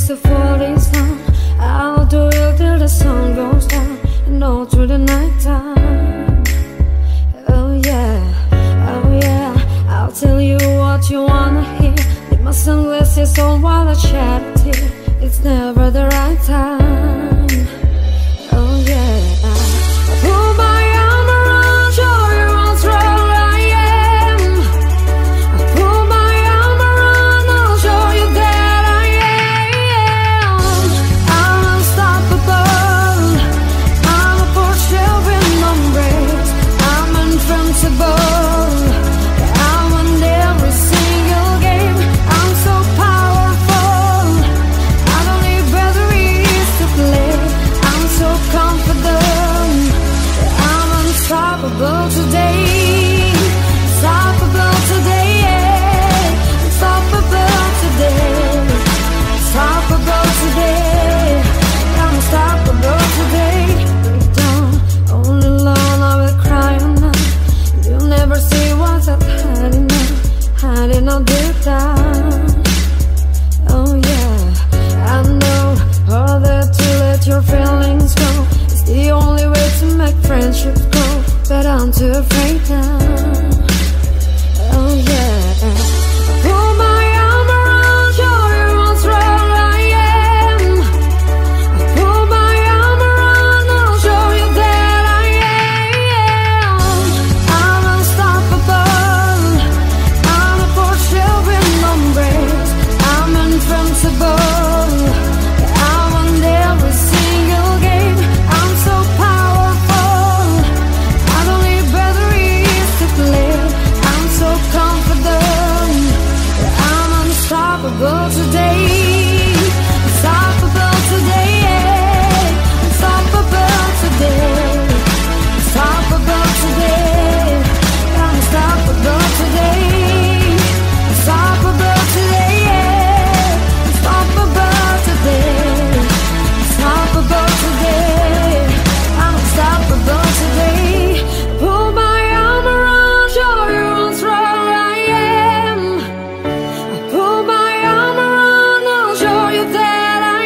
waste of all this time. I'll do it till the sun goes down and all through the night time. Oh yeah, oh yeah, I'll tell you what you wanna hear. Leave my sunglasses on while I shed a tear. It's never the right time. Oh yeah, I pull my arm around, show you how strong I am. I pull my arm around, I'll show you that I am. I'm unstoppable, I'm a Porsche with numbers. I'm invincible, I win every single game. I'm so powerful, I don't need batteries to play. I'm so confident, I'm unstoppable today. Unstoppable today, yeah. Unstoppable today. Unstoppable today. I'm unstoppable today. Break down, all alone I will cry now. You'll never see what's I've hiding out deep down. Oh yeah, I know all that to let your feelings go. It's the only way to make friendships grow, but I'm too afraid now. Oh yeah, pull my arm around, show you how strong I am. I pull my arm around, I'll show you that I am. I'm unstoppable, I'm a Porsche with numbers. I'm invincible, I won every single game. I'm so powerful, I don't need batteries to play. I'm so confident, I'm unstoppable today. Unstoppable today, yeah. Unstoppable today. Unstoppable today. I'm unstoppable today. Unstoppable today, yeah. Unstoppable today. Unstoppable today. I'm unstoppable today. Pull my arm around, show you how strong I am. I pull my arm around, I'll show you that I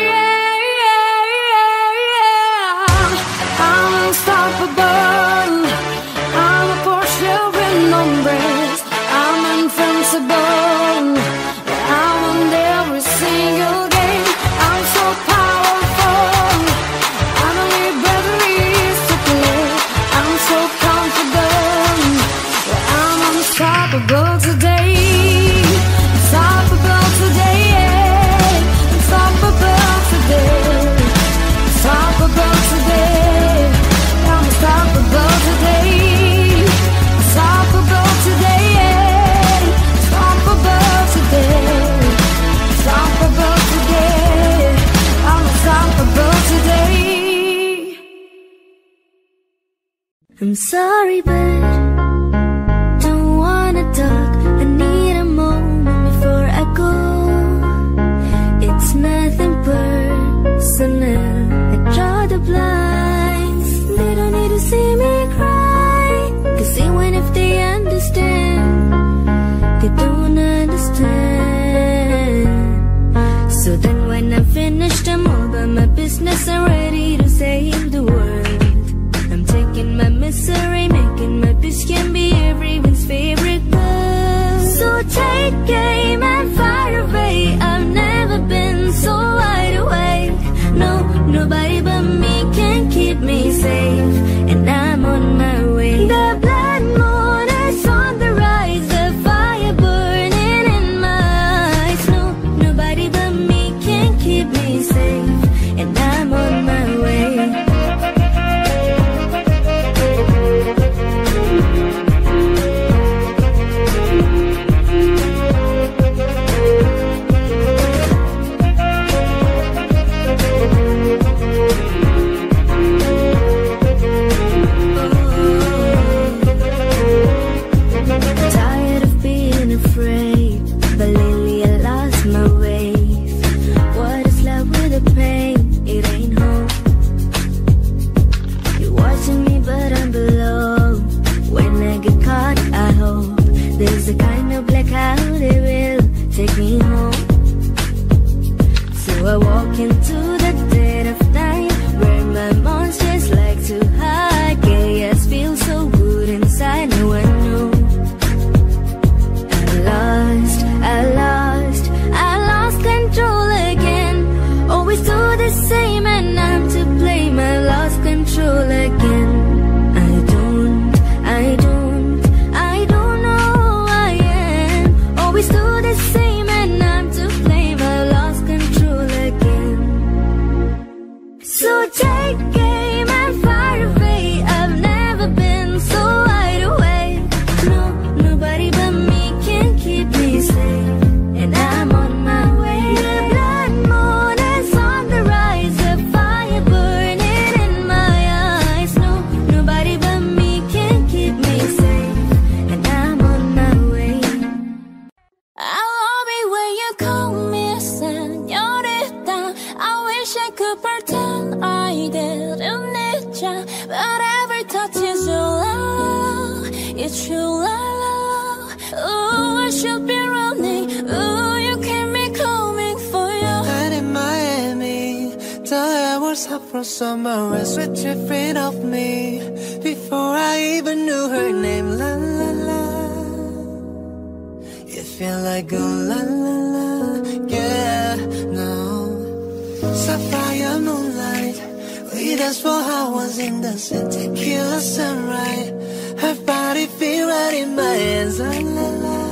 am. I'm unstoppable, I'm a Porsche with numbers. I'm invincible, I won every single game. I'm so powerful, I don't need batteries to play. I'm so confident, I'm unstoppable today. Unstoppable today, yeah. Unstoppable today. Unstoppable today. I'm unstoppable today. Unstoppable today, yeah. Unstoppable today. Unstoppable today. I'm unstoppable today. I'm sorry, but don't wanna talk. I need a moment before I go. It's nothing personal. I draw the blinds. They don't need to see me cry, 'cause even if they understand, they don't understand. So then when I'm finished, I'm all by my business. I'm ready to save the world. I'm taking my misery, making my bitch can be everyone's favorite girl. So take aim and fire away. I've never been so wide awake. No, nobody but me can keep me safe, and I'm on my way. The blood moon is on the rise, the fire burning in my eyes. No, nobody but me can keep me safe, and I'm on my way. Tired of being afraid, but lately I lost my way. What is love with the pain? It ain't hope. You're watching me, but I'm below. When I get caught, I hope there's a kind of blackout, it will take me home. So I walk wish I could pretend I didn't need you, but every touch is your love. It's true love. Oh, I should be running. Oh, you keep me coming for you. Night in Miami, the air was hot from summer rain, sweet dripping off me before I even knew her name. La la la, it felt like a la la la, yeah, no. Sapphire moonlight, we danced for hours in the sun, tequila sunrise. Her body feel right in my hands, la la la.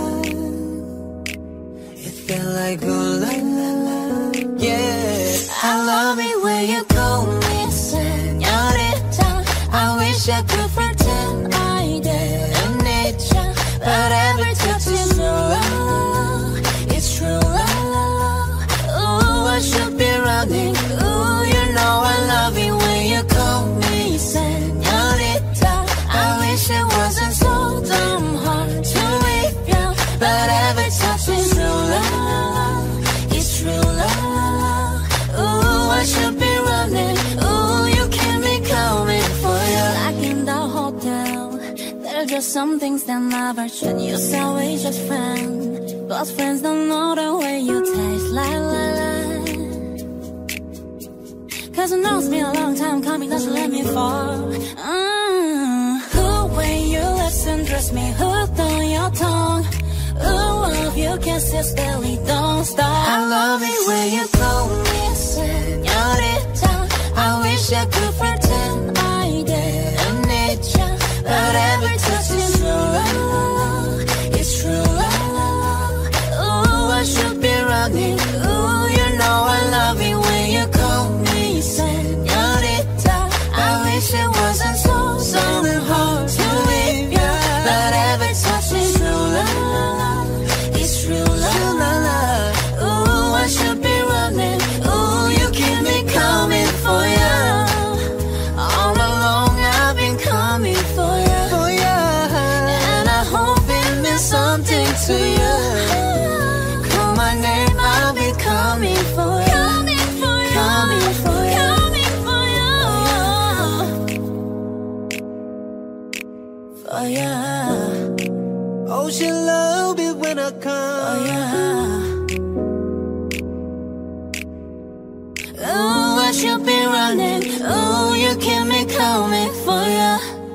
It felt like a la la la, yeah. I love it when you call me señorita. I wish I could pretend I didn't need you, but every touch is your love. It's true love. Oh, I should be running. Oh, you know I love it when you call me señorita. I wish it wasn't so damn hard to leave you, but every touch is true love. It's true love. Oh, I should be running. Oh, you keep me coming for you. Like in the hotel, there are just some things that never should. You say we just friends, but friends don't know the way you taste. La la la. Cause it knows me a long time coming, doesn't let me fall. The way you listen, dress me hooked on your tongue. Ooh, love you kisses barely don't stop. I love it when you call me señorita. I wish I could pretend I didn't need you, but every touch is your love. It's true love. Oh, I should be running. Ooh, you know I love it when you call me señorita. I wish it wasn't so something hard to leave you, but every touch is true love. It's true love. Ooh, I should be running. Ooh, you keep me coming for you. All along I've been coming for you. Oh yeah, And I hope it means something to you. Call my name, I'll be coming for you. Coming for you. Coming for you. Coming for you. For you. oh she love it when I For come. you. Oh, I should be running. Oh, you keep me coming for you.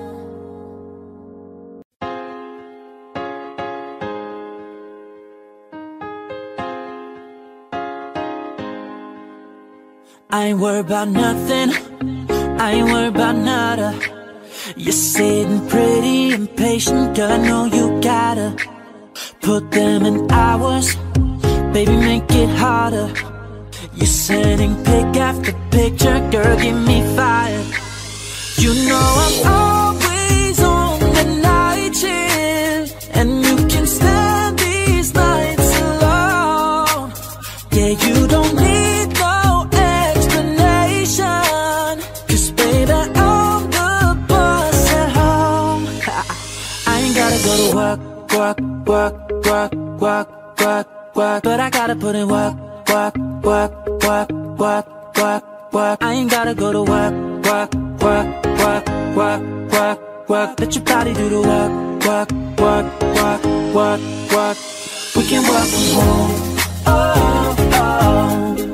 I ain't worried about nothing, I ain't worried about nada. You're sitting pretty impatient, girl, I know you gotta put them in hours, baby, make it harder. You're sending pic after picture, girl, get me fired. You know I'm always on the night shift, and you can stand these nights alone. Yeah, you don't need no explanation, 'cause baby, I'm the boss at home. I ain't gotta go to work, work, work, work, work, work, work, but I gotta put in work, work, work, work, work, work, work. I ain't gotta go to work, work, work, work, work, work, work. Let your body do the work, work, work, work, work, work. We can work from home, oh, oh.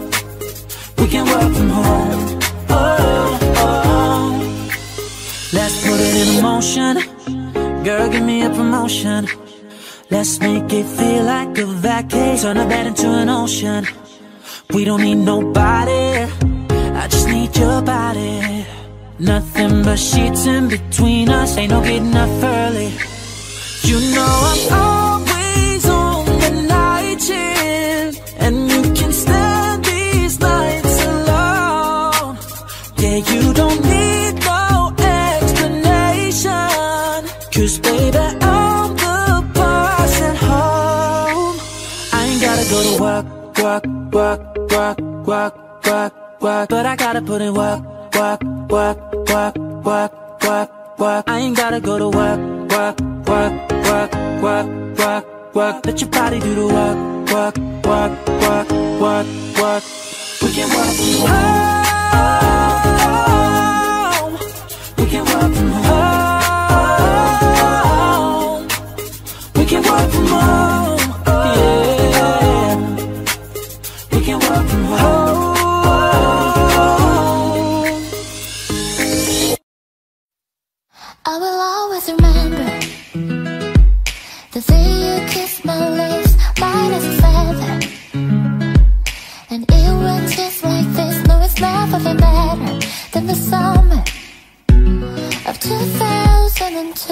We can work from home, oh, oh. Let's put it in motion, girl, give me a promotion. Let's make it feel like a vacation, turn a bed into an ocean. We don't need nobody, I just need your body. Nothing but sheets in between us, ain't no getting up early. You know I'm always on the night shift, and you can stand these nights alone. Yeah, you don't need no explanation, 'cause baby, I'm the boss at home. I ain't gotta go to work, work, work, work, work, work, work, but I gotta put in work, work, work, work, work, work, work. I ain't gotta go to work, work, work, work, work, work, work. Let your body do the work, work, work, work, work, work. We can walk from home. We can walk from home. We can walk from home. Yeah. We can walk from home. I will always remember the day you kissed my lips, light as a feather. And it went just like this. No, it's never been better than the summer of 2002.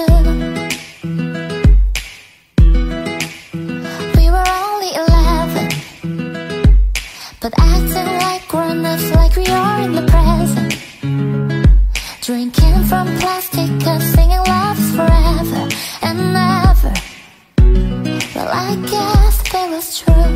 We were only 11, but acting like grown-ups, like we are in the present. Drinking from plastic cups, singing love is forever and never. Well, I guess that was true.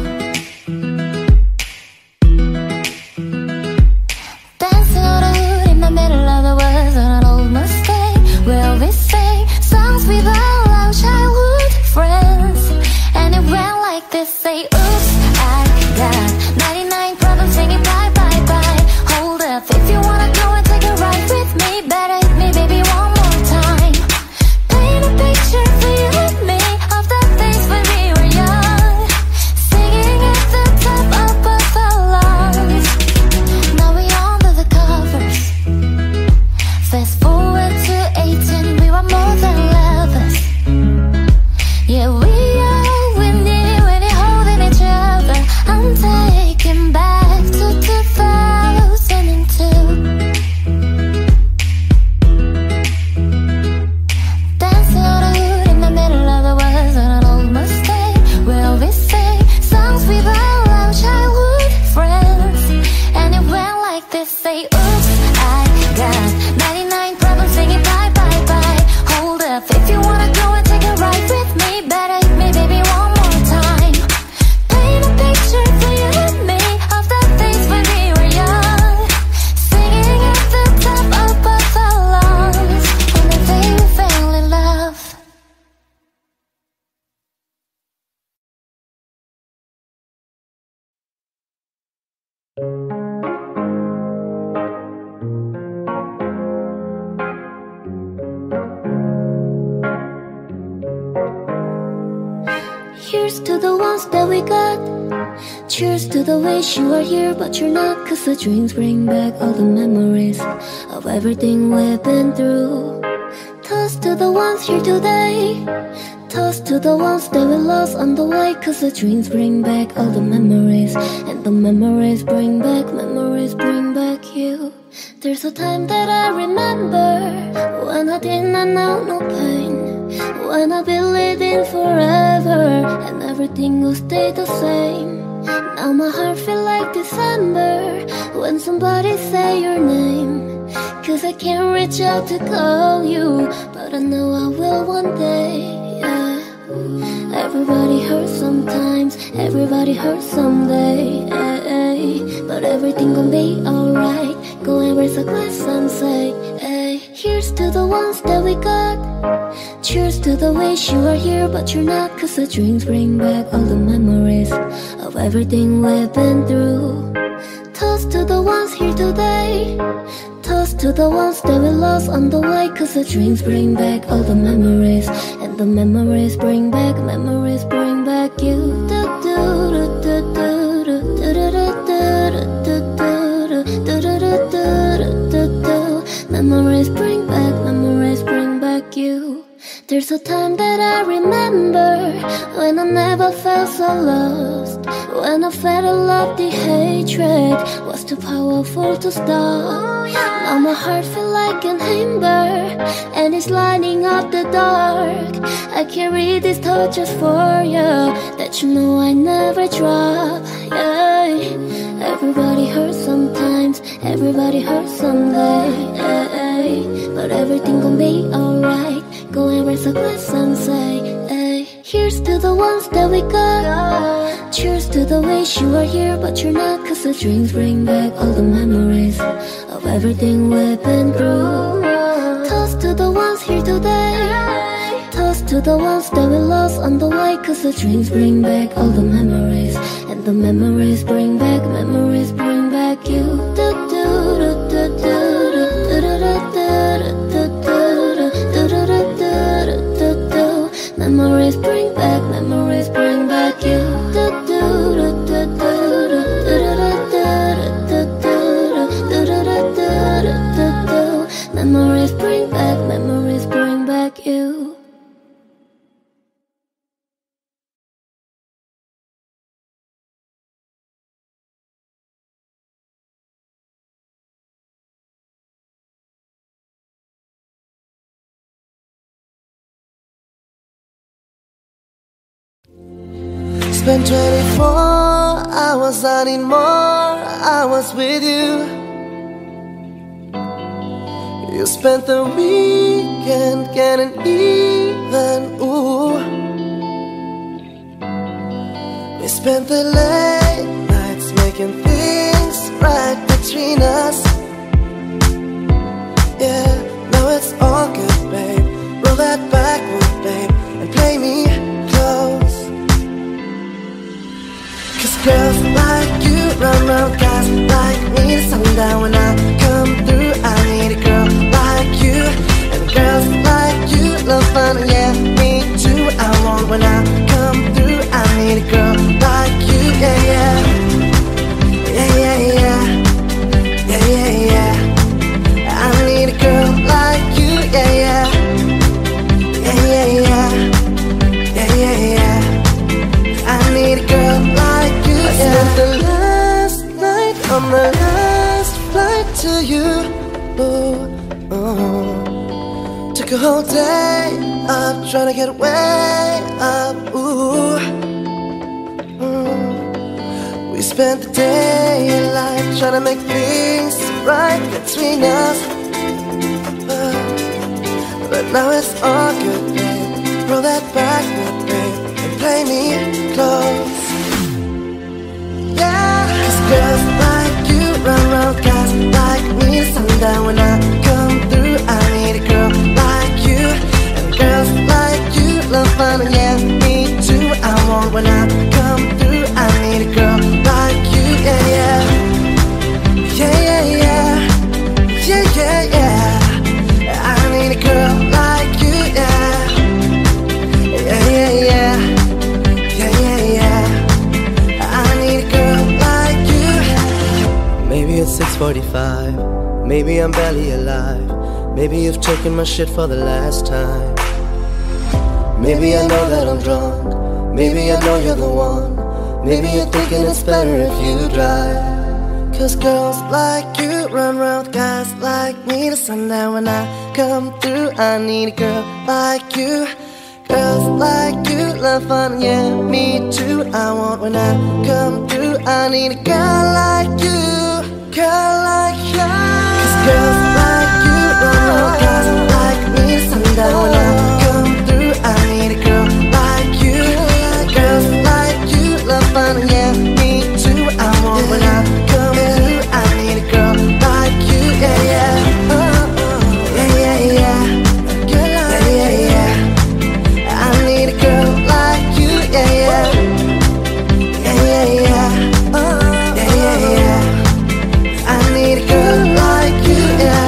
Dancing on the hood in the middle of the woods on an old Mustang. Well, we sing songs with all our childhood friends, and it went like this. Say, oops, I got 99 problems, singing bye, bye, bye. Hold up, if you wanna go and take a ride with me, better hit me, baby, one more time. Paint a picture for you and me of the days when we were young, singing at the top of our lungs. Now we under the covers. Fast forward to 18, we were more than lovers. Yeah, we all we knew when you're holding each other. I'm taken back to 2002. Dancing on the hood in the middle of the woods on an old Mustang. Well, we sing songs with all our childhood friends, and it went like this. Say, oops, I got 99 problems, singing bye, bye, bye. Hold up, if you wanna go and take a ride with me, better hit me, baby, one more time. Paint a picture for you and me of the days when we were young, singing at the top of our lungs, on the day we fell in love. Here's to the ones that we got. Cheers to the wish you are here but you're not, 'cause the drinks bring back all the memories of everything we've been through. Toast to the ones here today. Toast to the ones that we lost on the way, 'cause the drinks bring back all the memories, and the memories bring back you. There's a time that I remember when I did not know no pain, when I believed in forever and everything will stay the same. Now my heart feel like December when somebody say your name, 'cause I can't reach out to call you, but I know I will one day, yeah. Everybody hurts sometimes, everybody hurts someday, but everything gon' be alright. Go and raise a glass and say, hey. Here's to the ones that we got. Cheers to the wish you are here but you're not, 'cause the drinks bring back all the memories of everything we've been through. Toast to the ones here today. Toast to the ones that we lost on the way, 'cause the drinks bring back all the memories, and the memories bring back you. Memories bring back you. There's a time that I remember when I never felt so lost, when I felt a love the hatred was too powerful to stop. Now my heart feel like an ember and it's lighting up the dark. I carry these torches for you, that you know I never drop, yeah. Everybody hurts sometimes, everybody hurts someday, but everything gon' be alright. Go and raise a glass and say, hey. Here's to the ones that we got. Cheers to the wish you are here but you're not, 'cause the drinks bring back all the memories of everything we've been through. Toast to the ones here today. Toast to the ones that we lost on the way, 'cause the drinks bring back all the memories, and the memories bring back spent 24 hours, I need more hours with you. You spent the weekend getting even, ooh. We spent the late nights making things right between us. Yeah, now it's all good, babe. Roll that backward, babe, and play me close. Cause girls like you run around guys like me to sundown. When I come through, I need a girl like you. And girls like you love fun, yeah, me too. I want when I come through, I need a girl like you, yeah, yeah. Yeah, yeah, yeah. Yeah, yeah, yeah. I need a girl like you, yeah, yeah. Yeah, yeah, yeah. Yeah, yeah, yeah. I need a girl like you, yeah. I spent the last night on the last flight to you. Ooh, ooh. Took a whole day up trying to get way up. Ooh, we spent the day in life trying to make things right between us. But now it's all good, babe. Roll that backward, babe, and play me close. Yeah, cause girls like you run around guys like me to sundown. When I come through, I need a girl like you. And girls like you love fun, and yeah, me too. I want when I come through, I need a girl like you, yeah, yeah. Yeah, yeah, yeah. Yeah, yeah, yeah. I need a girl like you, yeah. Yeah, yeah, yeah. Yeah, yeah, yeah. I need a girl like you. Maybe it's 6:45. Maybe I'm barely alive. Maybe you've taken my shit for the last time. Maybe I know that I'm drunk. Maybe I know you're the one. Maybe you're thinking it's better if you drive. Cause girls like you run round guys like me to sundown. When I come through, I need a girl like you. Girls like you love fun, yeah, me too. I want when I come through, I need a girl like you. Girl like you. Cause girls like you run round guys like me to sundown. When I come through, I need a girl like you. Girls like you love fun, yeah, me too. I want when I come through, I need a girl like you, yeah, yeah. Yeah, yeah, yeah. Yeah, yeah, yeah. I need a girl like you, yeah, yeah. Yeah, yeah, yeah. Yeah, yeah, yeah. I need a girl like you, yeah.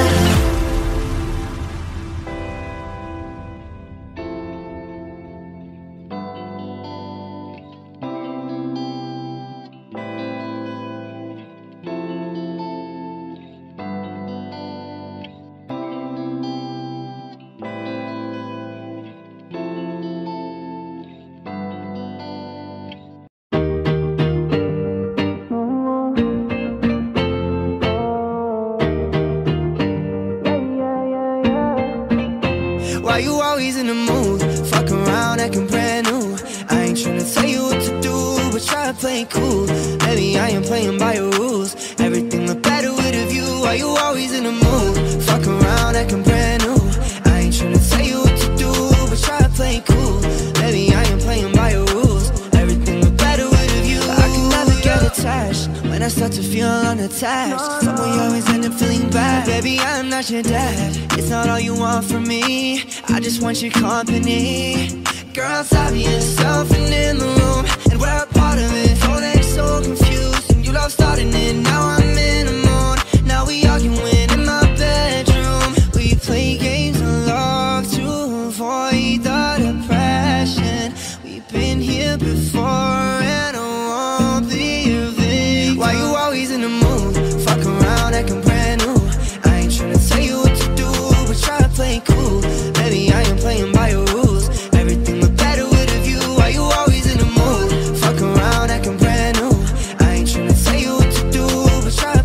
Why you always in the mood? Fuck around, acting brand new. I ain't tryna tell you what to do, but try to play it cool. Baby, I ain't playing by your rules. Everything look better with a view. Why you always in the mood? Fuck around, acting brand new. I ain't tryna tell you what to do, but try to play it cool. Baby, I ain't playing by your rules. Everything look better with a view. I can never get attached when I start to feel unattached. Someone you always end up feeling bad. Baby, I'm not your dad. It's not all you want from me. I just want your company. Girl, it's obvious, elephant in the room, and we're a part of it. Oh, they're so confused, and you love starting it. Now I'm in the mood. Now we arguing in my bedroom. We play games of love to avoid the depression. We've been here before, and I won't leave it. Why you always in the mood? Fuck around, acting brand new. I ain't tryna tell you what to do, but try to play it cool. Baby, I ain't playing by your rules. Everything look better with a view. Why you always in the mood? Fuck around, acting brand new. I ain't tryna tell you what to do, but try to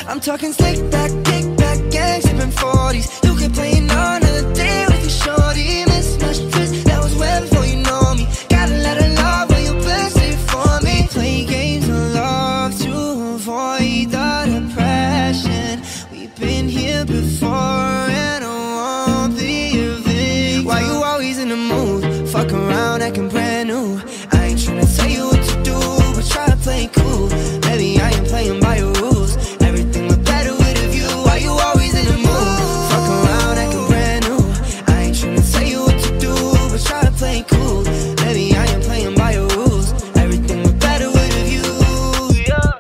I'm talking slick back, kick back, gang, sipping 40s. You can play another day with your shorty. Mismatched twist, that was way before you know me. Gotta let her love when you best it for me. Play games of love to avoid the depression. We've been here before and I won't be a victim. Why you always in the mood? Fuck around, acting brand new. I ain't tryna tell you what to do, but try to play it cool. Maybe I ain't playing by your rules. Everything look better with a view. Why you always in the mood? Fuck around, acting brand new. I ain't tryna tell you what to do, but try to play it cool. Maybe I ain't playing by your rules. Everything look better with a view. Yeah.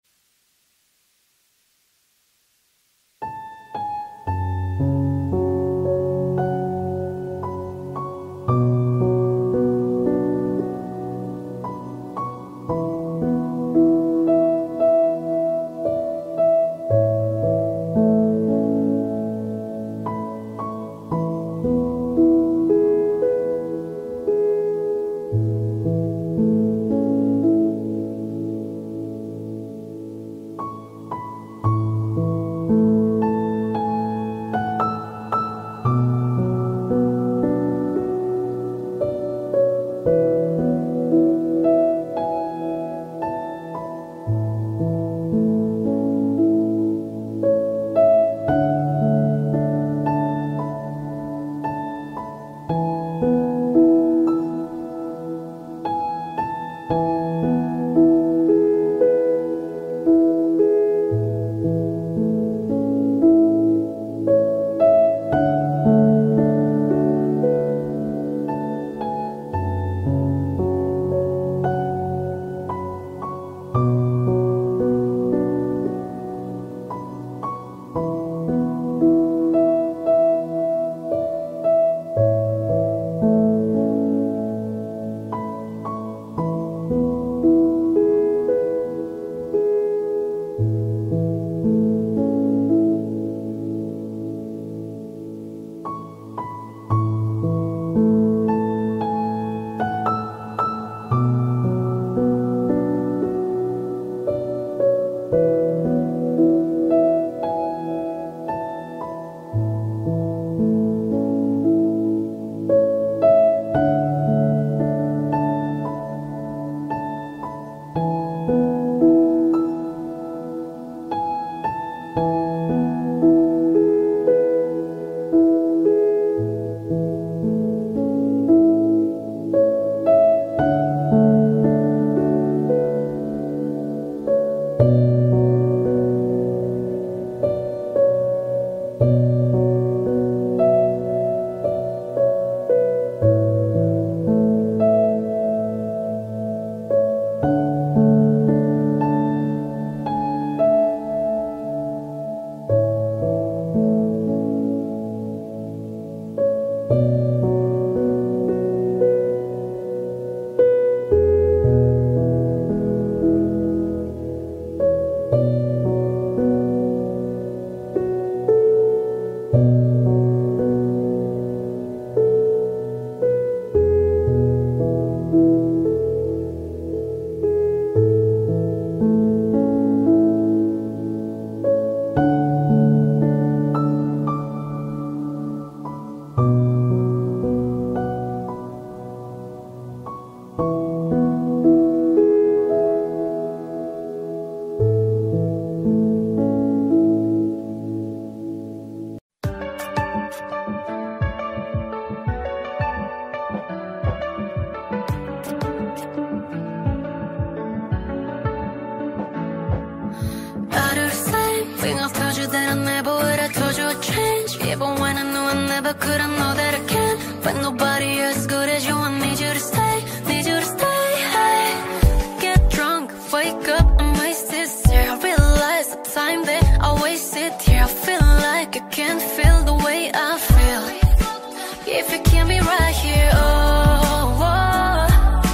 never could I know that I can. But nobody as good as you, I need you to stay, need you to stay. Hey, get drunk, wake up, I'm wasted here. I realize the time that I wasted here. I feel like I can't feel the way I feel if you keep me right here. Oh, oh,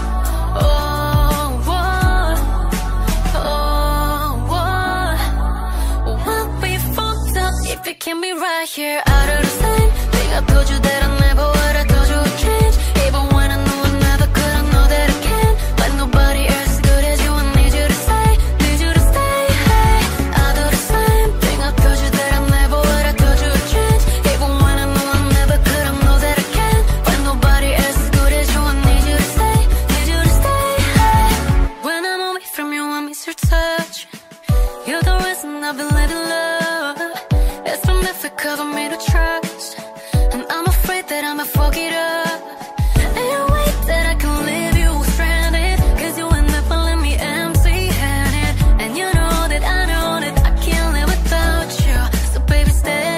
oh, oh, oh, oh. We'll be fucked up if you keep me right here. Out of the same thing, I told you that I never would, I told you would change. Even when I knew I never could, I know that I can. But nobody else as good as you, I need you to stay, need you to stay. Hey, I do the same and I've been living love. It's been difficult for me to trust, and I'm afraid that I might fuck it up. Ain't no way that I can leave you stranded, cause you end up leaving me empty-handed. And you know that I can't live without you. So baby stay.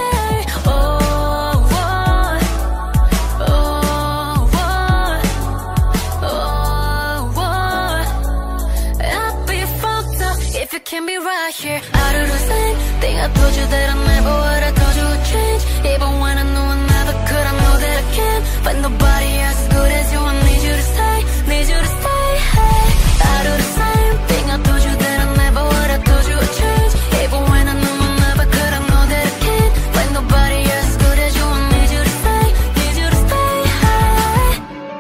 Can be right here. I do the same thing. I told you that I never would. I told you would change. Even when I knew I never could, I know that I can. But nobody else as good as you. I need you to stay, need you to stay. Hey, I do the same thing. I told you that I never would. I told you would change. Even when I knew I never could, I know that I can. But nobody else as good as you. I need you to stay, need you to stay. Hey.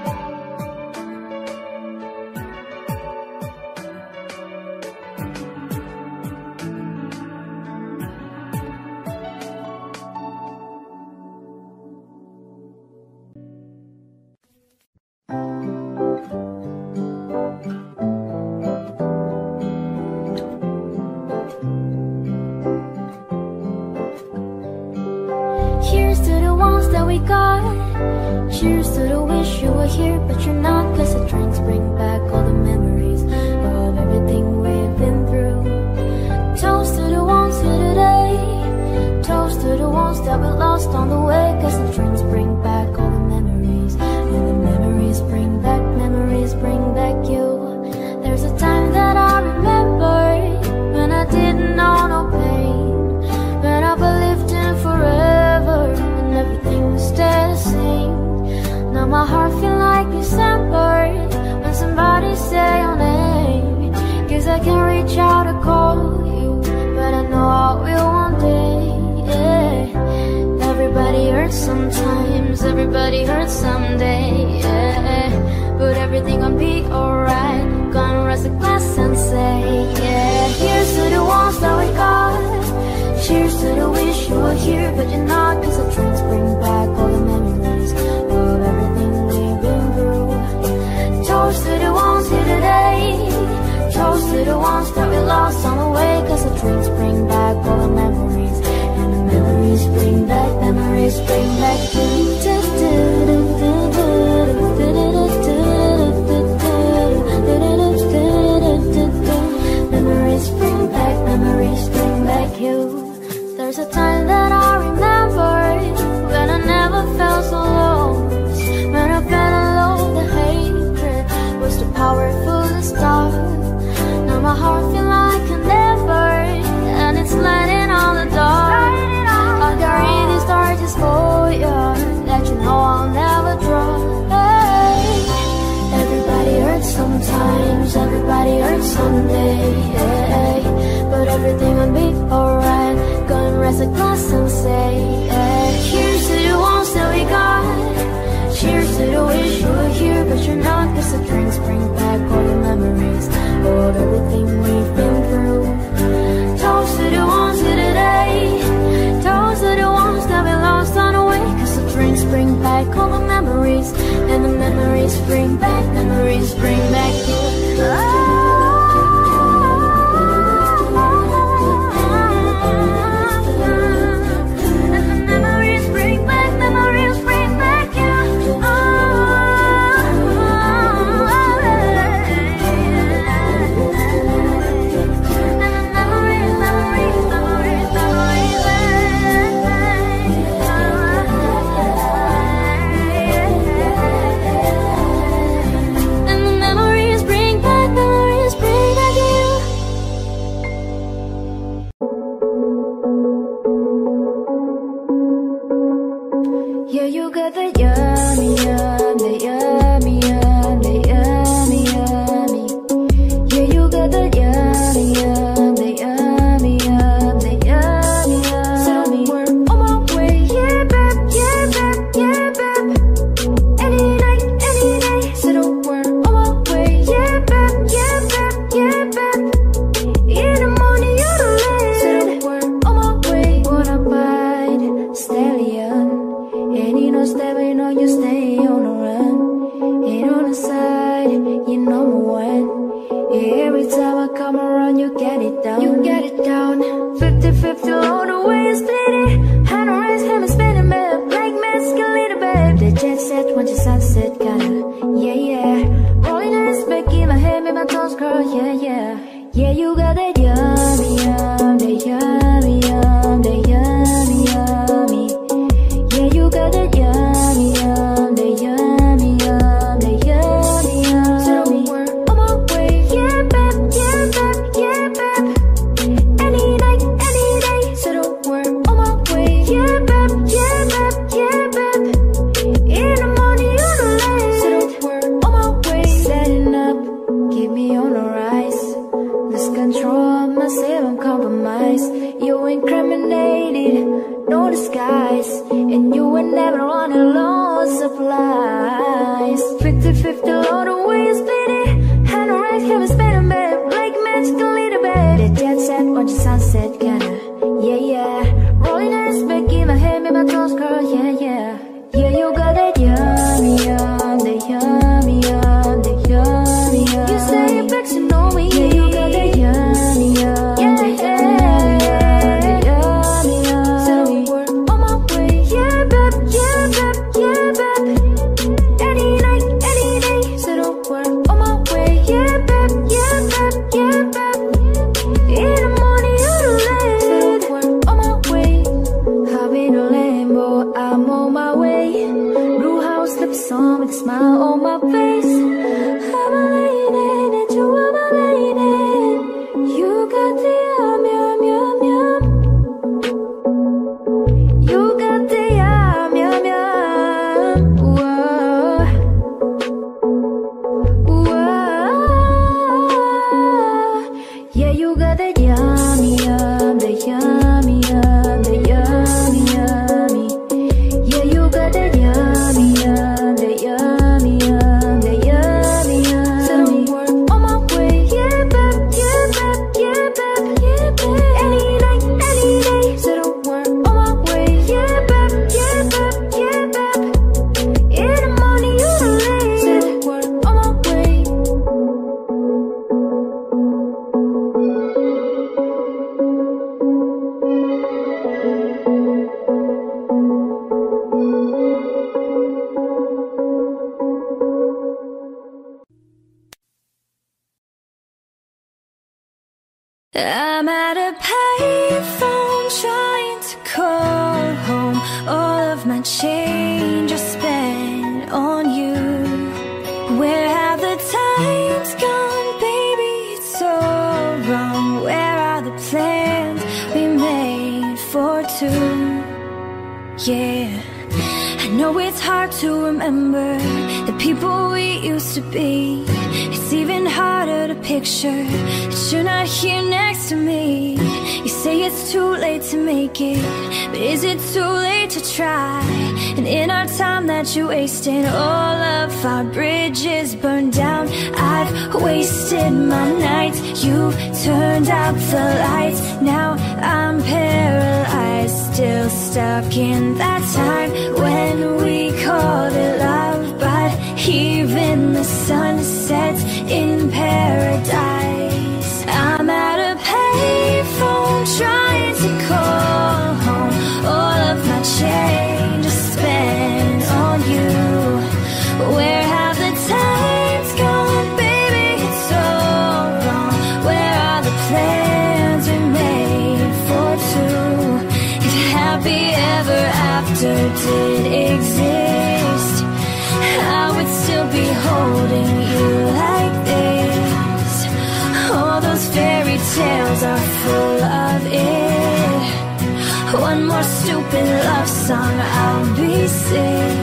Cheers to the ones that we got. Cheers to the wish you were here, but you're not. Cause the drinks bring back all the memories of everything we've been through. Toast to the ones here today. Toast to the ones that we lost on the way. Cause the drinks bring back all the memories, and the memories bring back you. There's a time that I remember when I didn't know no pain, when I believed in forever and everything would stay the same. Now my heart feel like December when somebody say your name. Cause I can reach out to call you, but I know I will one day. Yeah. Everybody hurts sometimes, everybody hurts someday. Yeah. But everything gon' be alright. Gonna raise a glass and say, yeah. Here's to the ones that we got. Cheers to the wish you were here, but you're not. Cause the drinks bring back all the memories of everything we've been through. Toast to the ones here today. Toast to the ones that we lost on the way. Cause the drinks bring back all the memories, and the memories bring back you. Memories bring back you. There's a time that I remember when I never felt so lost. When I felt alone, the hatred was too powerful to stop. Now my heart feel like a never, and it's lighting on the dark. I carry these torches for you, that you know I'll never drop. Hey. Everybody hurts sometimes, everybody hurts someday. Hey. But everything will be alright. Gonna raise a glass and say, hey. Cheers to the ones that we got. Cheers to the wish you were here, but you're not. Cause the drinks bring back all the memories of everything we've been through. Toast to the ones here today. Toast to the ones that we lost on the way. Cause the drinks bring back all the memories, and the memories bring back you. 50-50 all the way you split it. Hand on raise, him and spinning, babe. Like mescalina, babe. The jet set, once your sunset, gotta, yeah, yeah. Rolling eyes back in my head, make my toes curl, yeah, yeah. Yeah, you got that yummy, yum, that yummy, yum, that yummy, yummy. Yeah, you got that yummy, yum, that yummy, yum, that yummy, yum. So don't work on my way, yeah, babe, yeah, babe, yeah, babe. Any night, any day. So don't work on my way, yeah, babe, yeah, babe, yeah, babe. In the morning, you know late. So don't work on my way. Setting up, keep me on the rise. Lose control of myself, I'm compromised. You incriminated, no disguise. And you were never on a low supplies. 50-50 all the way you split it. Hand on raise, him and spinning, babe. Like magical leader, babe. The jet set, watch the sunset, kinda, yeah, yeah. Rolling eyes back in my head, make my toes curl, yeah, yeah. Yeah, you got that yummy, yum, that yummy, yum, that yummy, yum. You say you're vexing on me. Yeah, you got that yummy, yum, yeah, that yummy, yum. So don't work on my way, yeah, babe, yeah, babe, yeah, babe. Any night, any day. So don't work on my way, yeah, babe, yeah, babe, yeah, babe. In the morning, you know late. So don't work on my way. Hop in a Lambo, I'm on my way. Blue house, lips on with a smile on my face. I'm a lady, and you are my lady. You got the yum, yum, yum, yum. You got the yum, yum, yum. Whoa. Whoa. Yeah, you got that yummy, yum, that yummy, yum, that yummy, yummy. Yeah, you got that yummy, yum, that yummy, yum, that yummy, yum. So don't work on my way, yeah, babe, yeah, babe, yeah, babe, yeah, babe. Any night, any day. So don't work on my way, yeah, babe, yeah, babe, yeah, babe. In the morning, you know late. So don't work on my way. I'm at a payphone trying to call home. All of my change I spent on you. Where have the times gone, baby? It's so wrong. Where are the plans we made for two? Yeah, I know it's hard to remember the people we used to be. It's even harder to picture that you're not here next to me. You say it's too late to make it, but is it too late to try? And in our time that you wasted, all of our bridges burned down. I've wasted my nights, you've turned out the lights. Now I'm paralyzed, still stuck in that time when we called it love. But even the sun sets in paradise. I'm at a payphone trying to call home. All of my change I spent on you. Where have the times gone, baby? It's so wrong. Where are the plans we made for two? If happy ever after did exist, I would still be holding you like this. All those fairy tales are full of it. One more stupid love song, I'll be sick.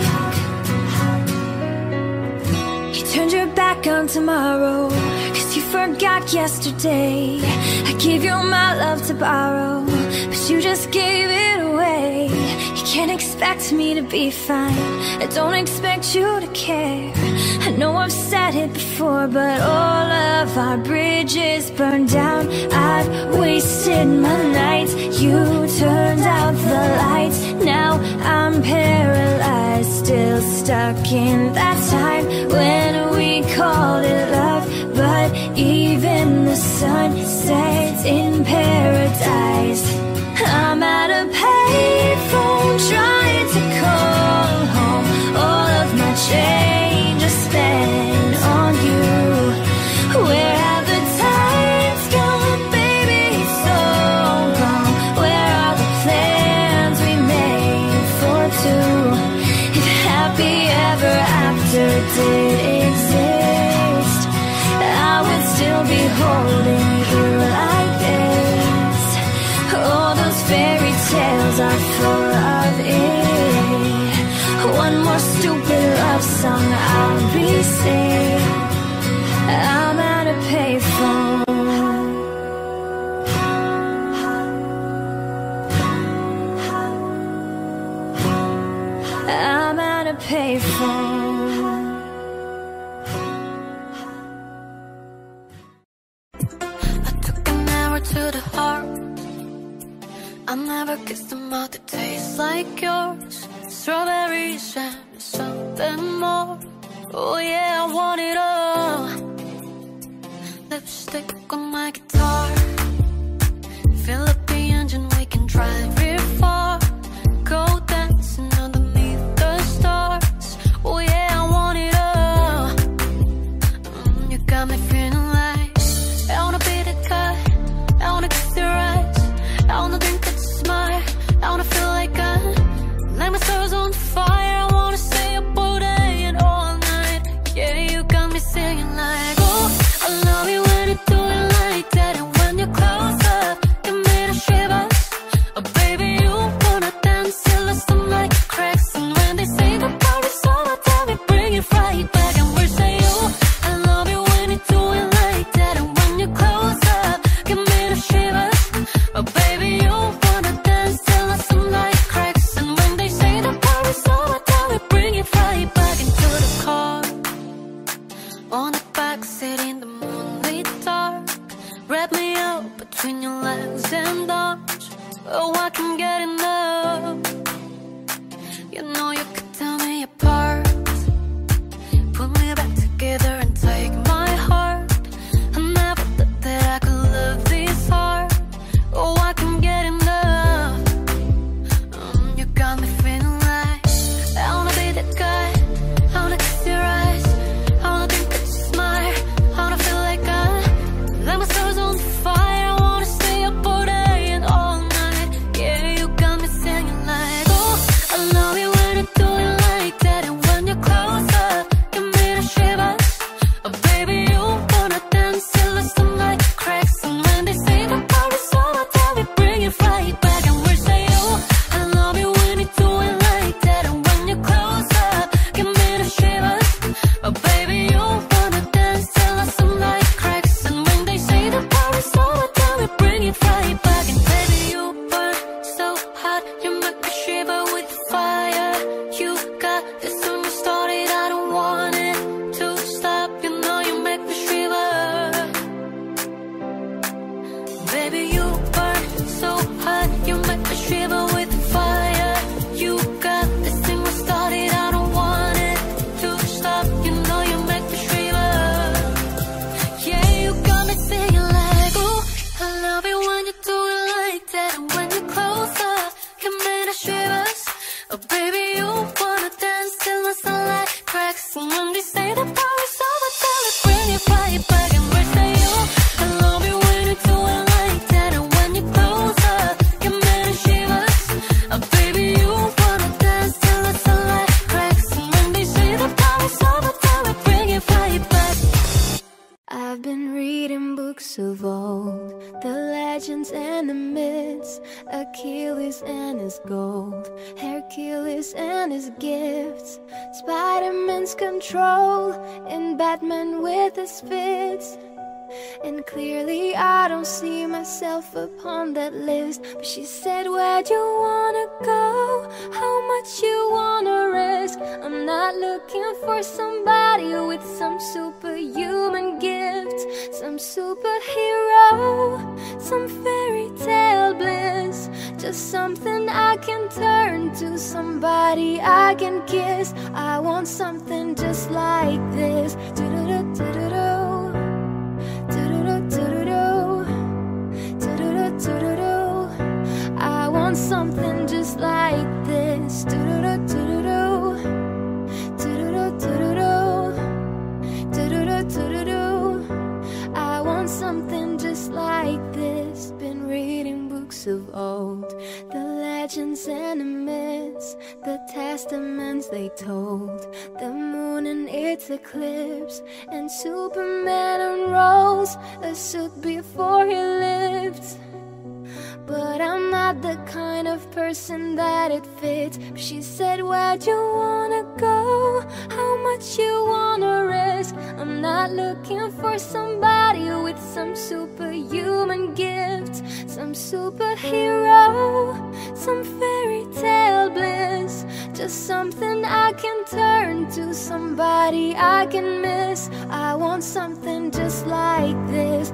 You turned your back on tomorrow, 'cause you forgot yesterday. I gave you my love to borrow, but you just gave it away. You can't expect me to be fine, I don't expect you to care. I know I've said it before, but all of our bridges burned down. I've wasted my nights, you turned out the lights. Now I'm paralyzed, still stuck in that time when we called it love. But even the sun sets in paradise. tales are full of it. One more stupid love song I'll be singing. I'm at a payphone. I'm at a payphone. I took an hour to the heart. I never kissed a mouth that tastes like yours. Strawberries and something more. Oh yeah, I want it all. Lipstick on my guitar. Fill up the engine, we can drive it far. Go dancing underneath the stars. Oh yeah, I want it all. You got me feeling like I wanna be the guy. I wanna kiss your eyes. I wanna drink that smile. I wanna feel like I light my stars on fire. I wanna stay up all day and all night. Yeah, you got me singing like, oh, I love you when you do it like that. And when you're close up, give me the shivers. Oh baby, you wanna dance till the sunlight cracks. And when they say the party's over, tell me bring it right back. And we'll say, oh, I love you when you do it like that. And when you're close up, give me the shivers. Oh baby, you wanna dance till the sunlight cracks. And when they say the party's over, tell me bring it right back. Into the car, on the backseat in the moonlit dark. Wrap me up between your legs and arms. Oh, I can get enough. You know you could tear me apart. Put me back together and take my heart. I never thought that I could love this hard. Oh, I can get enough. You got me feeling like I wanna be that guy. I wanna kiss your eyes. I wanna think that you smile. I wanna feel like I light my stars on fire. I wanna stay up all day and all night. Yeah, you got me singing like, oh, I love you when you do it like that. And when you're close up, give me the shivers. Oh baby, you wanna dance till the sunlight cracks. And when they say the party's over, tell me bring it right back. And we'll say, oh, I love you when you do it like that. And when you're close up, give me the shivers. Oh baby, you wanna dance till the sunlight cracks. And when they say the party's over, tell me bring it right back. And baby, you burn so hot, you make me shiver with fire. You got this when you started, I don't want it to stop. You know you make me shiver. Baby, you burn so hot, you make me shiver with fire. You got this thing we started, I don't want it to stop. You know you make me shiver. Yeah, you got me singing like, ooh, I love it when you do it like that. And when you're close up, give me the shivers. Oh baby, you wanna dance till the sunlight cracks. And when they say the party's over, tell me bring it right back. And we'll say, oh, I love it when you do it like that. And when you're close up, give me the shivers. Oh baby, you wanna dance till the sunlight cracks. And when they say the party's over, tell me bring it right back. I've been reading books of old, the legends and the myths, Achilles and his gold, Hercules and his gifts, Spider-Man's control, and Batman with his fits. And clearly I don't see myself upon that list. But she said, where'd you wanna go? How much you wanna risk? I'm not looking for somebody with some superhuman gift, some superhero, some fairy tale bliss. Just something I can turn to, somebody I can kiss. I want something just like this. Do-do-do-do-do-do. I want something just like this. I want something just like this. Been reading books of old, the legends and the myths, the testaments they told, the moon and its eclipse, and Superman unrolls a suit before he lived. But I'm not the kind of of person that it fits. She said, where'd you wanna go? How much you wanna risk? I'm not looking for somebody with some superhuman gift, some superhero, some fairy tale bliss. Just something I can turn to, somebody I can miss. I want something just like this.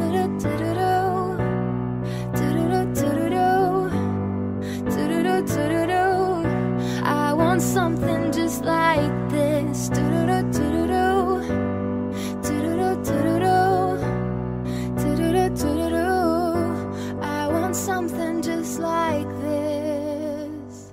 I want something just like this. I want something just like this.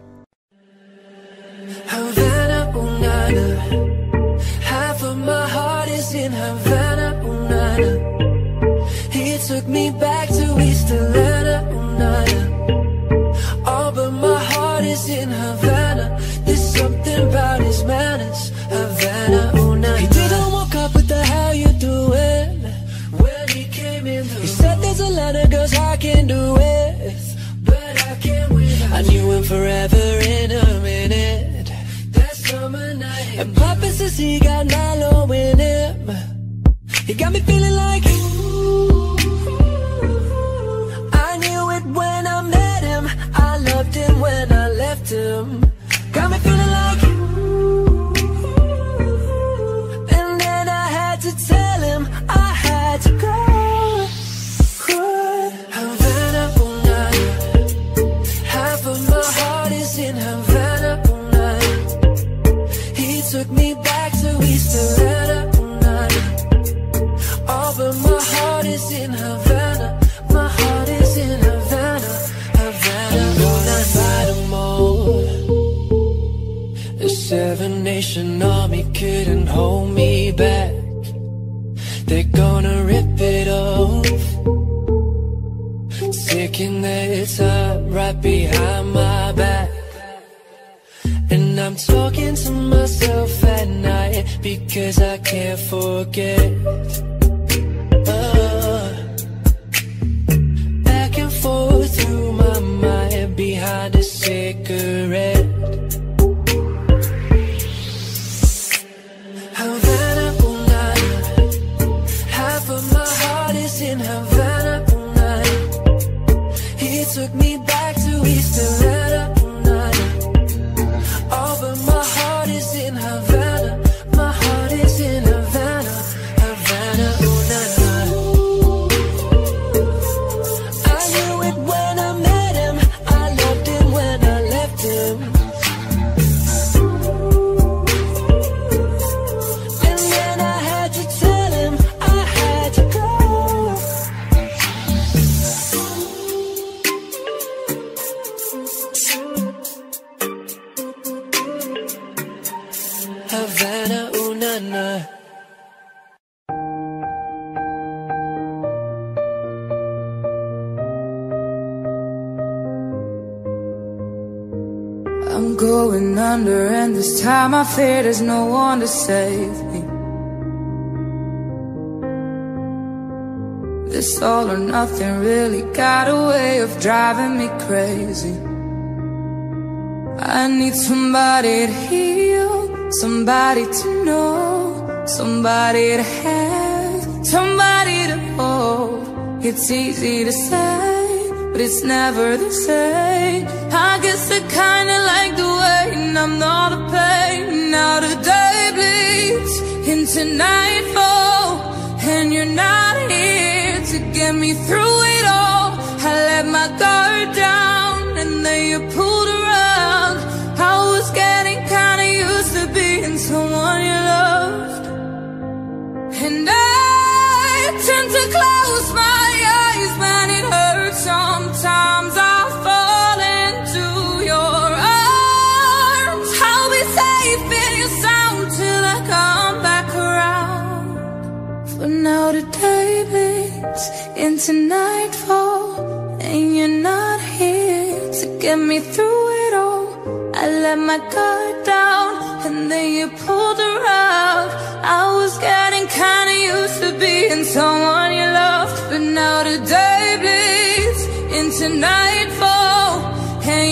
Havana, ooh, nana. Half of my heart is in Havana, ooh, nana. He took me back to East Atlanta, ooh, nana. Oh, but my heart is in Havana. There's something about his manners. Havana, ooh, nana. He didn't walk up, what the hell you doing? When he came in, he said there's a lot of girls I can do with, but I can't win. I knew him forever in a minute. That summer night, and Papa says he got Malo in him. He got me feeling like, ooh. I knew it when I met him. I loved him when I left him. Got me feeling like, ooh. And then I had to tell him I had to go. Havana, ooh, nana. Half of my heart is in Havana, ooh, nana. He took me back to East Atlanta, ooh, nana. Oh, but my heart is in Havana. My heart is in Havana, Havana. I'm gonna fight them all. The Seven Nation Army couldn't hold me back. They're gonna rip it off, sticking their tongue right behind my back. And I'm talking to myself at night because I can't forget. Back and forth through my mind behind a cigarette. Havana, ooh, nana. Half of my heart is in Havana, ooh, nana. He took me back to East Atlanta, ooh, nana. Oh, but my heart is in Havana. My heart is in Havana, Havana, ooh, nana. I knew it when I met him. I loved him when I left him. And then I had to tell him I had to go. Havana, ooh, nana. I'm going under, and this time I fear there's no one to save me. This all or nothing really got a way of driving me crazy. I need somebody to heal, somebody to know, somebody to have, somebody to hold. It's easy to say, but it's never the same. I guess I kinda like the way I'm not a pain. Now the day bleeds into nightfall, and you're not here to get me through it all. I let my guard down, and then you pulled a rug. I was getting kinda used to being someone you loved, and I tend to close my eyes when it hurts. Sometimes I fall into your arms. I'll be safe in your sound till I come back around. For now the day bleeds into nightfall, and you're not here to get me through it all. I let my guard down, and then you pulled the rug. I was getting kinda used to being someone you loved, but now the day bleeds into nightfall, and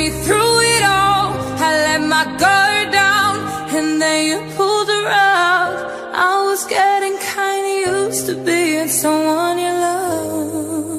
me through it all. I let my guard down, and then you pulled the rug. I was getting kinda used to being someone you loved.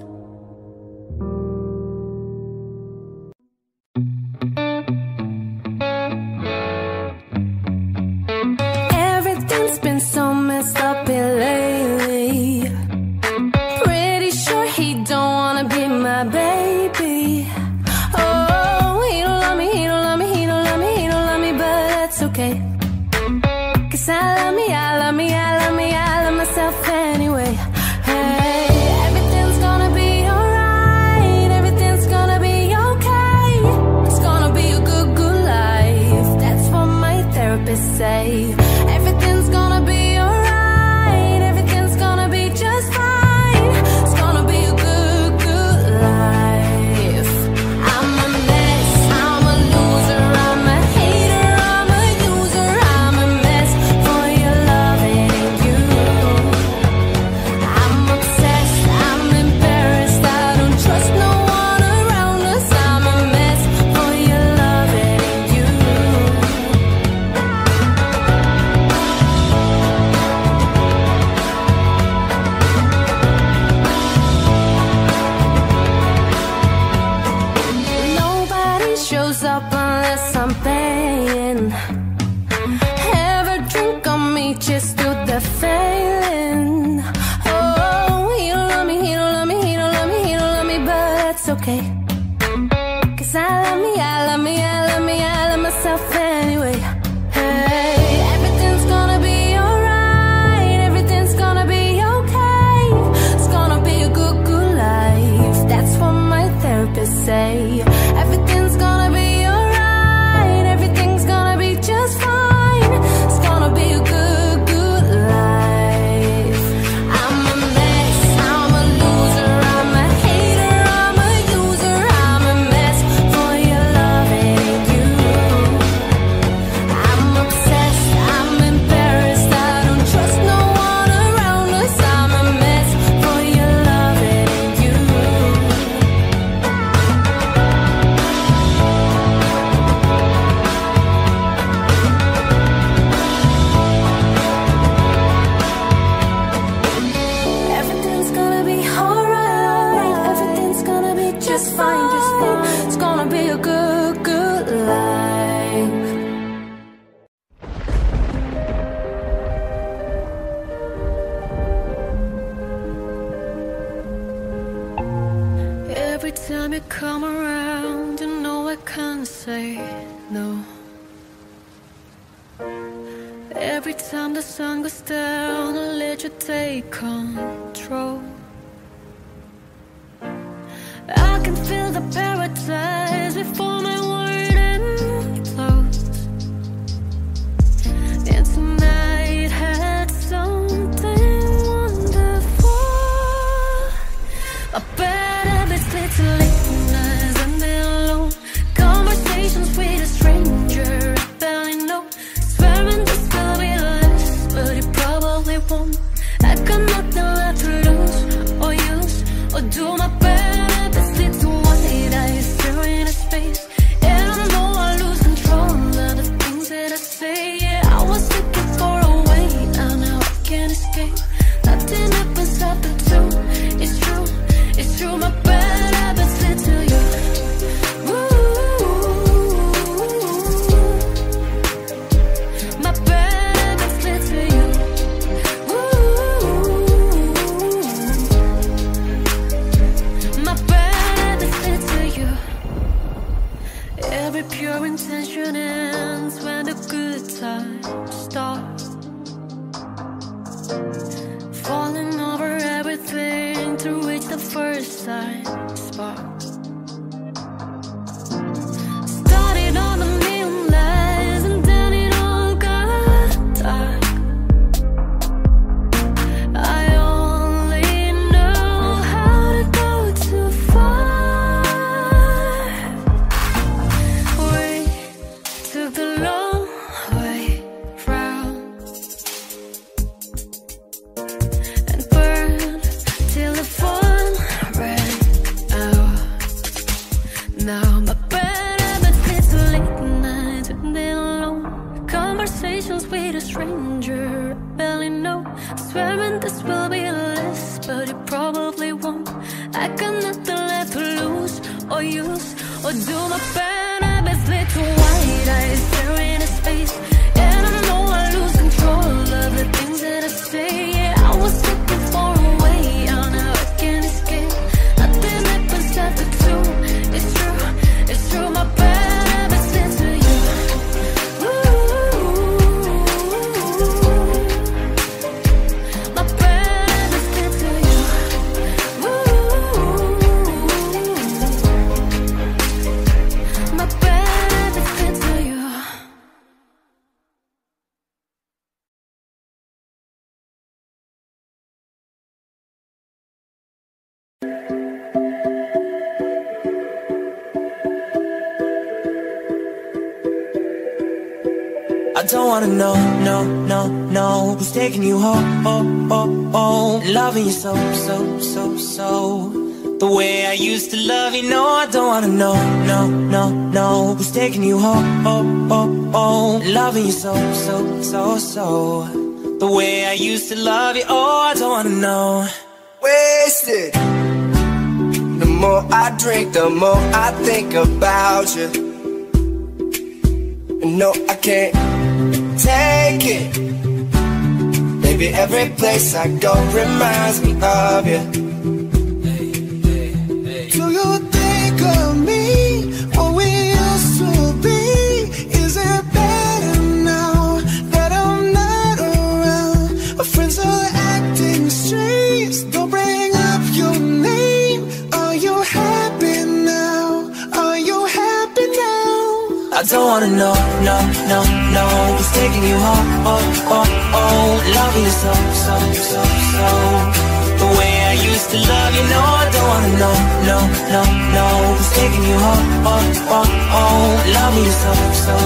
Everything's been so messed up here lately. Pretty sure he don't wanna be my baby. Oh, he don't love me, he don't love me, he don't love me, he don't love me, but that's okay. 'Cause I love me, I love me, I love me, I love myself anyway. Hey, everything's gonna be alright, everything's gonna be okay. It's gonna be a good, good life. That's what my therapist say. Everything's gonna be alright, everything's gonna be just fine. It's gonna be a good, good life. I'm a mess, I'm a loser, I'm a hater, I'm a user, I'm a mess for your loving you. I'm obsessed, I'm embarrassed, I don't trust no one around us. I'm a mess for your loving you. Nobody shows up unless I'm paying. Ever drink on me just to the failing. Oh, he don't love me, he don't love me, he don't love me, he don't love me, but that's okay. 'Cause I love me, I love me, I love me, I love myself anyway. Hey, everything's gonna be alright, everything's gonna be okay. It's gonna be a good, good life. That's what my therapist say. Everything's gonna be alright, everything's gonna be just fine. It's gonna be a good, good life. I'm a mess, I'm a loser, I'm a hater, I'm a user, I'm a mess for your loving you. I'm obsessed, I'm embarrassed, I don't trust no one around us. I'm a mess for your loving you. Everything's gonna be alright, everything's gonna be just fine, just fine. It's gonna be a good, good life. Every time you come around, you know I can't say no. Every time the sun goes down, I let you take control. I can feel the paradise before my word implodes. And tonight had something wonderful. A bad habits lead to late nights and then alone. Conversations with a stranger I barely know. Swearing this will be less, but it probably won't. I got nothing left to lose or use or do. My bad habits lead to white eyes staring at space. And I know I lose control of the things that I say. Yeah, I was looking for a way out, now I can't escape. Nothing happens after two. It's true, it's true. My bad habits lead to you. My bad habits lead to you. My bad habits lead to you. Every pure intention ends when the good times start. Falling over everything to reach the first sign spark. Started on the neon lights and then it all got dark. I only know how to go too far. We took the long way round and burned till the fun ran out. for use? Or do my bad habits lead to white eyes staring into space? And I know I lose control of the things that I say. Yeah, I was looking for a way out, now I can't escape. Nothing happens after two. It's true, my bad habits lead to you. My bad habits lead to you. My bad habits lead to you. I don't wanna know, no, who's taking you home, loving you so, the way I used to love you. No, I don't wanna know, no, who's taking you home, loving you so, the way I used to love you. Oh, I don't wanna know. Wasted. The more I drink, the more I think about you. No, I can't take it. Baby, every place I go reminds me of you. Do you think of me, what we used to be? Is it better now that I'm not around? My friends are acting strange, don't bring up your name. Are you happy now? Are you happy now? I don't wanna know, no, who's taking you home, loving you so, the way I used to love you. No, I don't wanna know, no, who's taking you home, loving you so,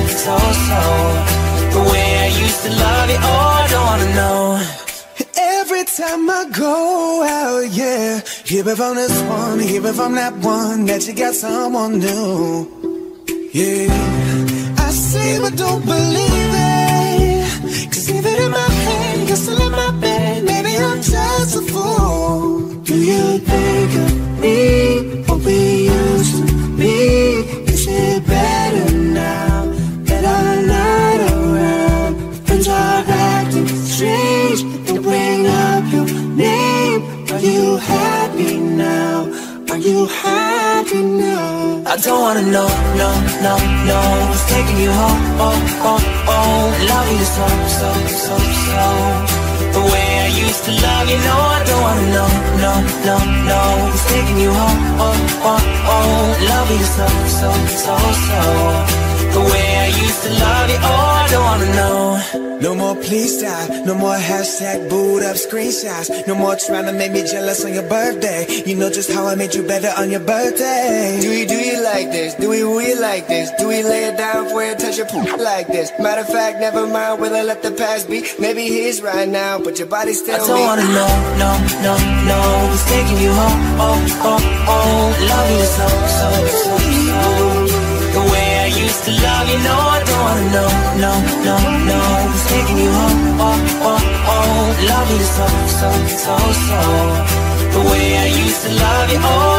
the way I used to love you. Oh, I don't wanna know. Every time I go out, yeah, hear it from this one, hear it from that one, that you got someone new. Yeah, I say but don't believe it, 'cause even in my head, you're still in my bed. Maybe I'm just a fool. Do you think of me, what we used to be? Is it better now that I'm not around? Friends are acting strange, don't bring up your name. Are you happy now? Are you happy now? I don't wanna know, no, who's taking you home, loving you so, the way I used to love you. No, I don't wanna know, no, who's taking you home, loving you so, the way I used to love you. Oh, I don't wanna know. No more please stop, no more hashtag booed up screenshots. No more trying to make me jealous on your birthday. You know just how I made you better on your birthday. Do you like this? Do we like this? Do we lay it down for you, touch your poop like this? Matter of fact, never mind, will I let the past be? Maybe he's right now, but your body's still me. I don't wanna know, no, who's taking you home, loving you so, the way I used to love you. No, I don't wanna know, no, who's taking you home, loving you so, the way I used to love you. Oh,